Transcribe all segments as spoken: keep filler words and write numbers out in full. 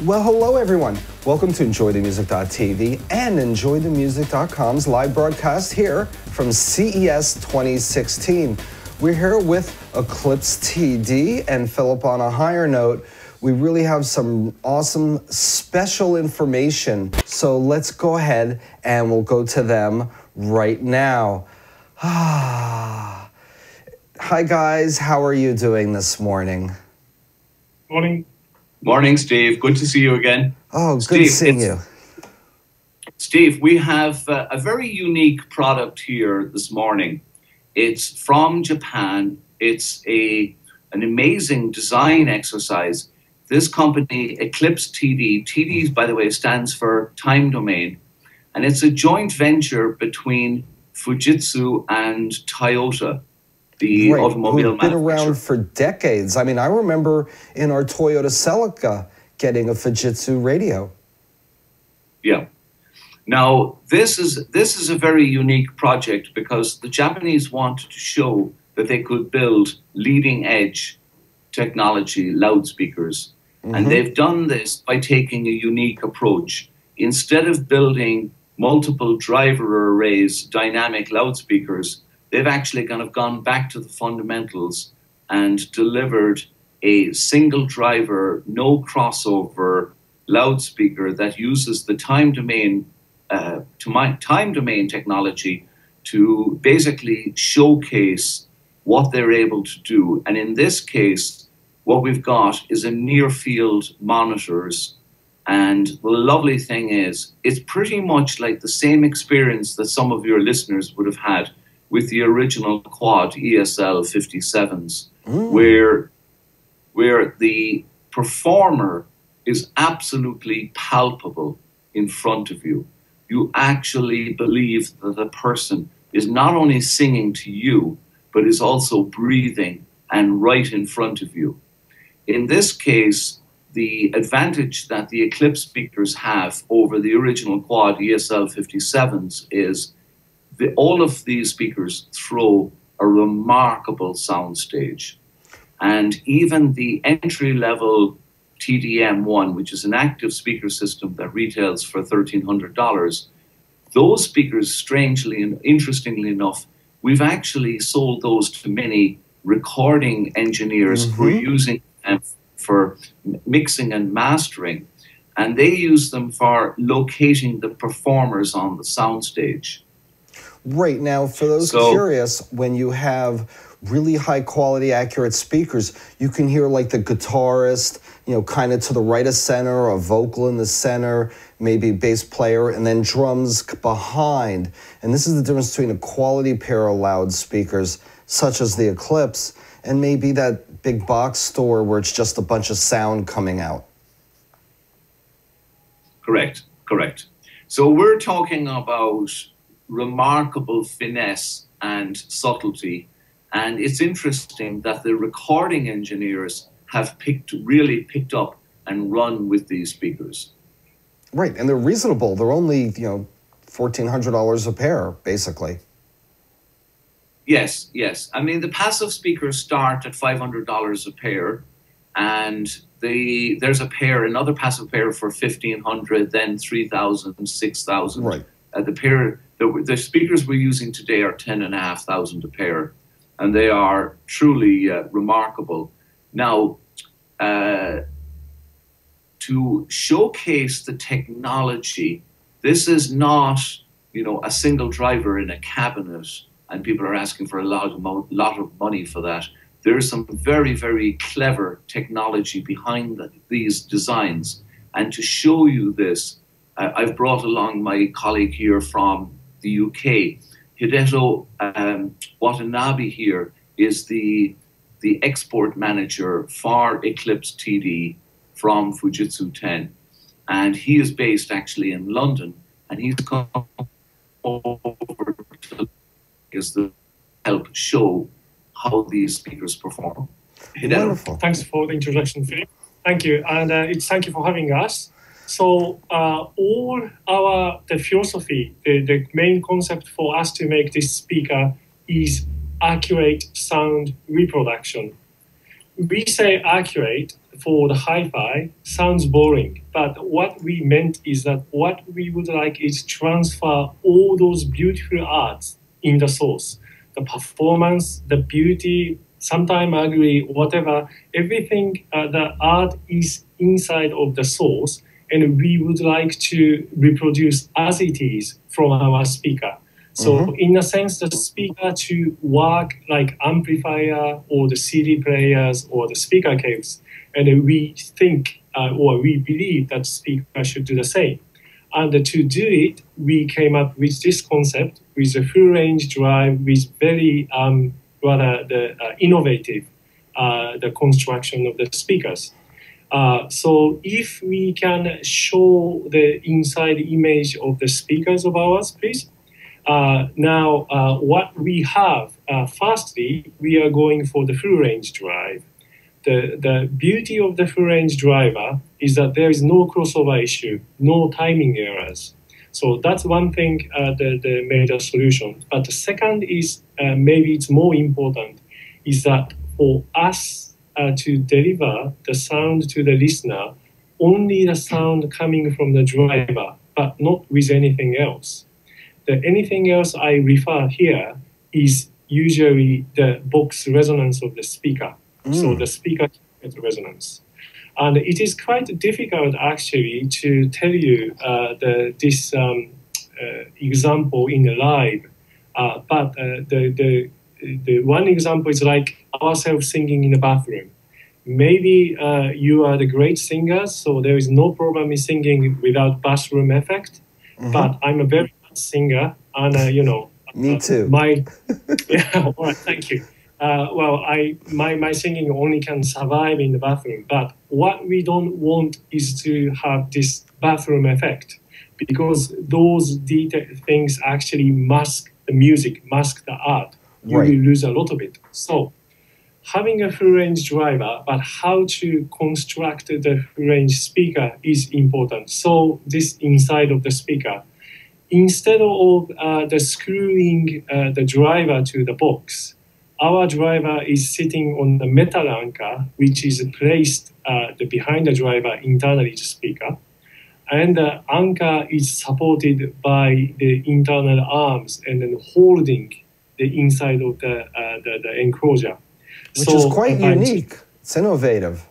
Well, hello everyone. Welcome to enjoy the music dot T V and enjoy the music dot com's live broadcast here from C E S twenty sixteen. We're here with Eclipse T D, and Philip, on a higher note, we really have some awesome special information. So let's go ahead and we'll go to them right now. Ah. Hi guys, how are you doing this morning? Morning. Morning, Steve. Good to see you again. Oh, good Steve, seeing you. Steve, we have uh, a very unique product here this morning. It's from Japan. It's a an amazing design exercise. This company, Eclipse T D, T D, by the way, stands for time domain, and it's a joint venture between Fujitsu and Toyota, the right. automobile Who've been manufacturer. around for decades. I mean, I remember in our Toyota Celica getting a Fujitsu radio. Yeah. Now, this is this is a very unique project because the Japanese wanted to show that they could build leading edge technology loudspeakers. Mm-hmm. And they've done this by taking a unique approach. Instead of building multiple driver arrays, dynamic loudspeakers, they've actually kind of gone back to the fundamentals and delivered a single driver, no crossover loudspeaker that uses the time domain, uh, to my time domain technology to basically showcase what they're able to do. And in this case, what we've got is a near field monitors. And the lovely thing is, it's pretty much like the same experience that some of your listeners would have had with the original quad E S L fifty-sevens, mm. where, where the performer is absolutely palpable in front of you. You actually believe that the person is not only singing to you, but is also breathing and right in front of you. In this case, the advantage that the Eclipse speakers have over the original quad E S L fifty-sevens is The, all of these speakers throw a remarkable soundstage. And even the entry-level T D M one, which is an active speaker system that retails for thirteen hundred dollars, those speakers, strangely and interestingly enough, we've actually sold those to many recording engineers mm-hmm. who are using them for mixing and mastering. And they use them for locating the performers on the soundstage. Right. Now, for those so, curious, when you have really high quality, accurate speakers, you can hear like the guitarist, you know, kind of to the right of center, a vocal in the center, maybe bass player, and then drums behind. And this is the difference between a quality pair of loudspeakers, such as the Eclipse, and maybe that big box store where it's just a bunch of sound coming out. Correct. Correct. So we're talking about remarkable finesse and subtlety. And it's interesting that the recording engineers have picked, really picked up and run with these speakers. Right, and they're reasonable. They're only, you know, fourteen hundred dollars a pair, basically. Yes, yes. I mean, the passive speakers start at five hundred dollars a pair, and the there's a pair, another passive pair for fifteen hundred dollars, then three thousand dollars, six thousand dollars. Right. Uh, the pair, the, the speakers we're using today are ten and a half thousand a pair, and they are truly uh, remarkable. Now, uh, to showcase the technology, this is not, you know, a single driver in a cabinet, and people are asking for a lot of mo lot of money for that. There's some very, very clever technology behind the, these designs, and to show you this, I've brought along my colleague here from the U K. Hideto um, Watanabe here is the, the export manager for Eclipse T D from Fujitsu ten. And he is based actually in London, and he's come over to is the help show how these speakers perform. Wonderful. Thanks for the introduction, Philip. Thank you. And uh, it's thank you for having us. So uh, all our, the philosophy, the, the main concept for us to make this speaker is accurate sound reproduction. We say accurate for the hi-fi sounds boring, but what we meant is that what we would like is transfer all those beautiful arts in the source. The performance, the beauty, sometimes ugly, whatever, everything, uh, the art is inside of the source, and we would like to reproduce as it is from our speaker. So mm-hmm. in a sense, the speaker to work like amplifier or the C D players or the speaker cables, and we think uh, or we believe that speaker should do the same. And to do it, we came up with this concept with a full range drive with very um, rather the uh, innovative uh, the construction of the speakers. Uh, so if we can show the inside image of the speakers of ours, please. Uh, now, uh, what we have, uh, firstly, we are going for the full range drive. The, the beauty of the full range driver is that there is no crossover issue, no timing errors. So that's one thing, uh, the, the major solution. But the second is, uh, maybe it's more important, is that for us uh, to deliver the sound to the listener, only the sound coming from the driver, but not with anything else. The anything else I refer here is usually the box resonance of the speaker. Mm. So the speaker gets resonance. And it is quite difficult actually to tell you uh, the, this um, uh, example in the live. Uh, but uh, the, the, the one example is like ourselves singing in the bathroom. Maybe uh, you are the great singer, so there is no problem in singing without bathroom effect. Mm-hmm. But I'm a very good singer, and uh, you know, me too. Uh, my yeah, all right, thank you. Uh, well, I my my singing only can survive in the bathroom. But what we don't want is to have this bathroom effect, because those detail things actually mask the music, mask the art. You right. will lose a lot of it. So having a full range driver, but how to construct the full range speaker is important. So this inside of the speaker, instead of uh, the screwing uh, the driver to the box, our driver is sitting on the metal anchor, which is placed uh, the behind the driver internally to speaker. And the anchor is supported by the internal arms and then holding the inside of the, uh, the, the enclosure. Which so, is quite uh, unique. It's innovative.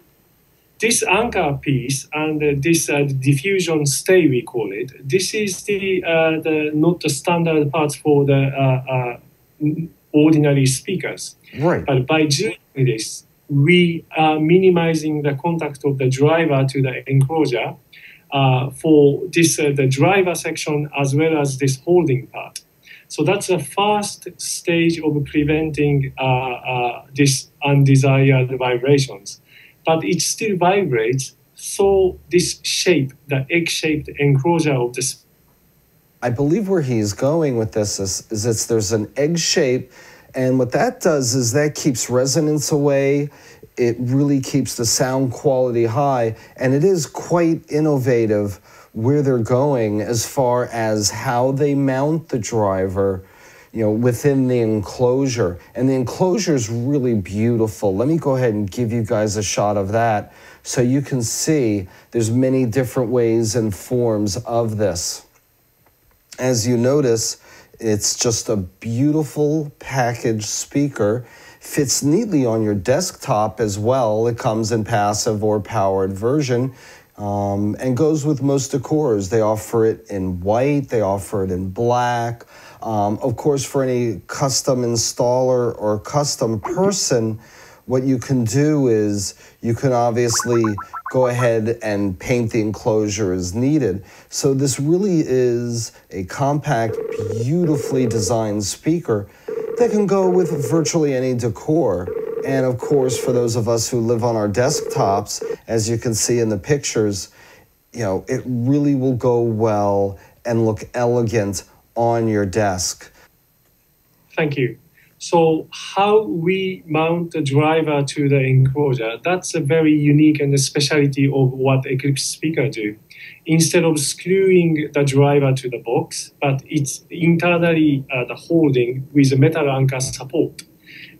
This anchor piece and uh, this uh, diffusion stay, we call it, this is the, uh, the not the standard parts for the uh, uh, ordinary speakers. Right. But by doing this, we are minimizing the contact of the driver to the enclosure uh, for this uh, the driver section as well as this holding part. So that's the first stage of preventing uh, uh, this undesired vibrations. But it still vibrates, so this shape, the egg-shaped enclosure of this. I believe where he's going with this is, is it's, there's an egg shape, and what that does is that keeps resonance away. It really keeps the sound quality high, and it is quite innovative where they're going as far as how they mount the driver, you know, within the enclosure. And the enclosure is really beautiful. Let me go ahead and give you guys a shot of that so you can see there's many different ways and forms of this. As you notice, it's just a beautiful packaged speaker. Fits neatly on your desktop as well. It comes in passive or powered version. Um, and goes with most decors. They offer it in white, they offer it in black. Um, of course, for any custom installer or custom person, what you can do is you can obviously go ahead and paint the enclosure as needed. So this really is a compact, beautifully designed speaker that can go with virtually any decor. And of course, for those of us who live on our desktops, as you can see in the pictures, you know, it really will go well and look elegant on your desk. Thank you. So how we mount the driver to the enclosure, that's a very unique and a specialty of what Eclipse speaker do. Instead of screwing the driver to the box, but it's internally uh, the holding with a metal anchor support.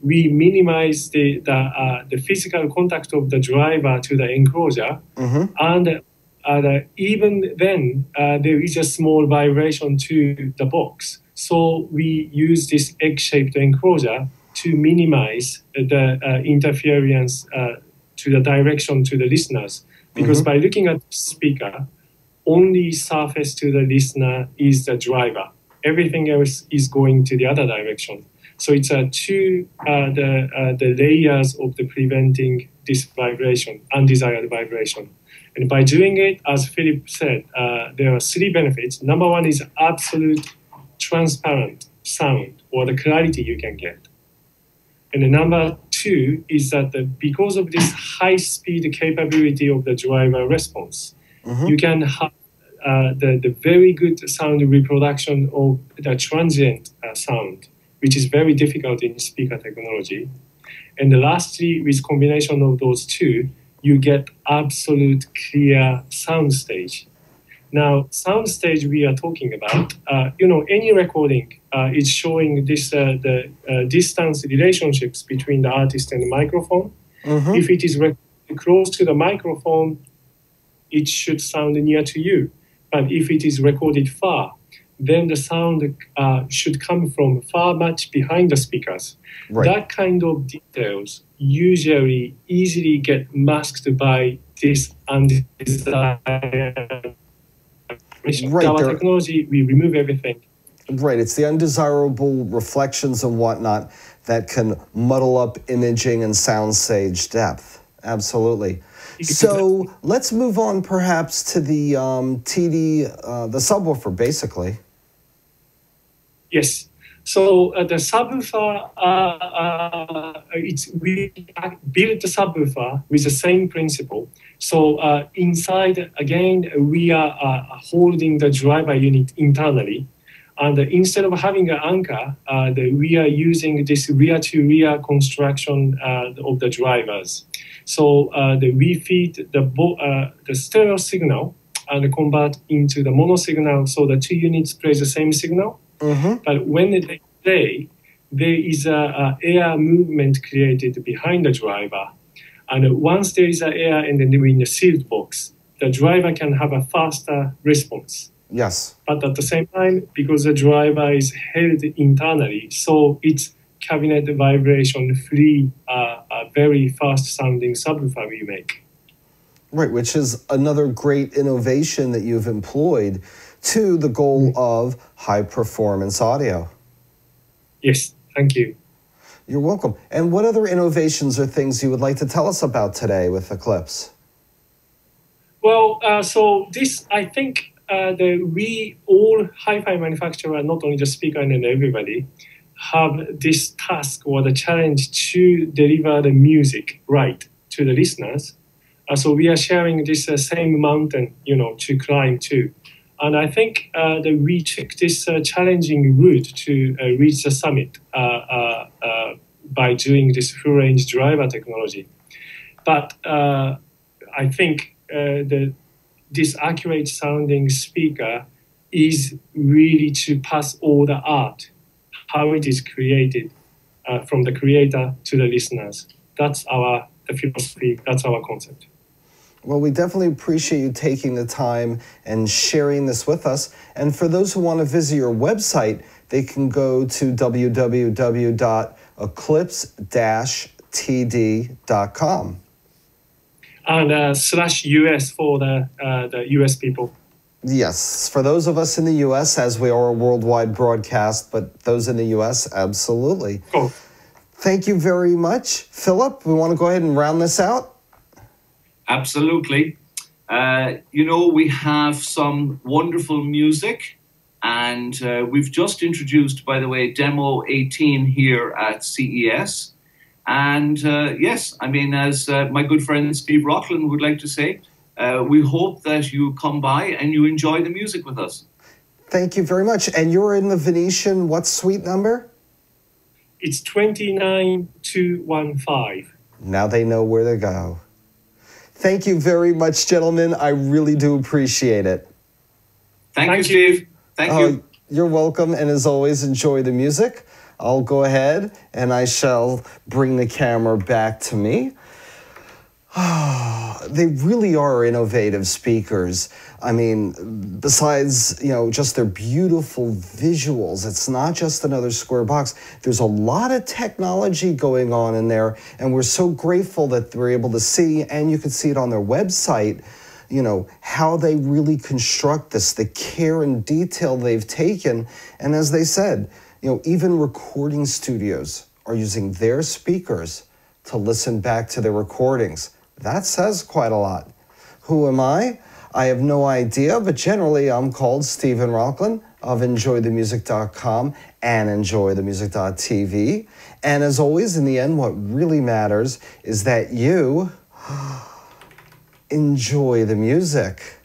we minimize the the, uh, the physical contact of the driver to the enclosure, Mm-hmm. and uh, even then uh, there is a small vibration to the box. So we use this egg-shaped enclosure to minimize the uh, interference uh, to the direction to the listeners. Because Mm-hmm. by looking at the speaker, only surface to the listener is the driver. Everything else is going to the other direction. So it's uh, two uh, the uh, the layers of the preventing this vibration, undesired vibration. And by doing it, as Philip said, uh, there are three benefits. Number one is absolute transparent sound, or the clarity you can get. And the number two is that the, because of this high-speed capability of the driver response, Mm-hmm. you can have uh, the, the very good sound reproduction of the transient uh, sound, which is very difficult in speaker technology. And lastly, with combination of those two, you get absolute clear sound stage. Now, sound stage we are talking about, uh, you know, any recording uh, is showing this uh, the uh, distance relationships between the artist and the microphone. Mm-hmm. If it is recorded close to the microphone, it should sound near to you. But if it is recorded far, then the sound uh, should come from far much behind the speakers. Right. That kind of details usually easily get masked by this undesired. Right, Our there- technology, we remove everything. Right, it's the undesirable reflections and whatnot that can muddle up imaging and soundstage depth. Absolutely. So let's move on perhaps to the um, T D, uh, the subwoofer, basically. Yes. So uh, the subwoofer, uh, uh, it's we built the subwoofer with the same principle. So uh, inside, again, we are uh, holding the driver unit internally. And instead of having an anchor, uh, the, we are using this rear-to-rear construction uh, of the drivers. So uh, the, we feed the, bo- uh, the stereo signal and convert into the mono signal, so the two units play the same signal. Mm-hmm. But when they play, there is a, a air movement created behind the driver. And once there is an air and then we're in a sealed box, the driver can have a faster response. Yes. But at the same time, because the driver is held internally, so it's cabinet vibration free, uh, a very fast sounding subwoofer we make. Right, which is another great innovation that you've employed to the goal of high performance audio. Yes, thank you. You're welcome. And what other innovations or things you would like to tell us about today with Eclipse? Well, uh, so this, I think, uh, the we all hi-fi manufacturer, not only the speaker and everybody, have this task or the challenge to deliver the music right to the listeners. Uh, so we are sharing this uh, same mountain, you know, to climb too. And I think uh, that we took this uh, challenging route to uh, reach the summit uh, uh, uh, by doing this full-range driver technology. But uh, I think uh, the, this accurate sounding speaker is really to pass all the art, how it is created uh, from the creator to the listeners. That's our the philosophy, that's our concept. Well, we definitely appreciate you taking the time and sharing this with us. And for those who want to visit your website, they can go to w w w dot eclipse dash t d dot com. And uh, slash U S for the, uh, the U S people. Yes, for those of us in the U S, as we are a worldwide broadcast, but those in the U S, absolutely. Cool. Thank you very much. Philip, we want to go ahead and round this out? Absolutely. Uh, you know, we have some wonderful music, and uh, we've just introduced, by the way, Demo eighteen here at C E S. And uh, yes, I mean, as uh, my good friend Steve Rochlin would like to say, uh, we hope that you come by and you enjoy the music with us. Thank you very much. And you're in the Venetian, what suite number? It's twenty-nine two one five. Now they know where to go. Thank you very much, gentlemen. I really do appreciate it. Thank, Thank you, you. Steve. Thank Oh, you. you're welcome. And as always, enjoy the music. I'll go ahead and I shall bring the camera back to me. They really are innovative speakers. I mean, besides, you know, just their beautiful visuals, it's not just another square box. There's a lot of technology going on in there, and we're so grateful that we're able to see, and you can see it on their website, you know, how they really construct this, the care and detail they've taken. And as they said, you know, even recording studios are using their speakers to listen back to their recordings. That says quite a lot. Who am I? I have no idea, but generally I'm called Stephen Rochlin of enjoy the music dot com and enjoy the music dot T V. And as always, in the end, what really matters is that you enjoy the music.